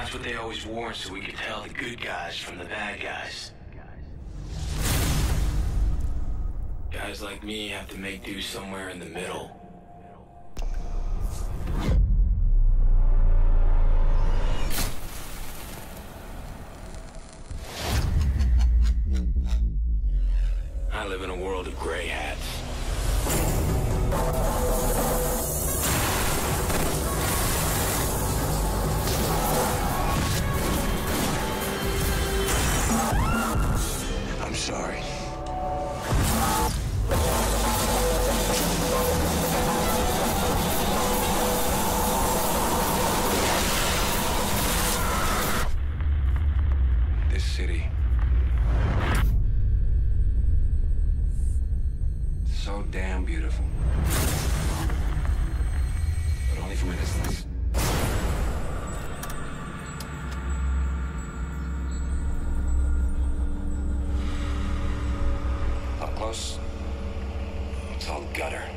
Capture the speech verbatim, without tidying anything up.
That's what they always warned, so we could tell the good guys from the bad guys. Guys like me have to make do somewhere in the middle. I live in a world of gray hats. I'm sorry. This city, so damn beautiful, but only from a distance. Up close, it's all gutter.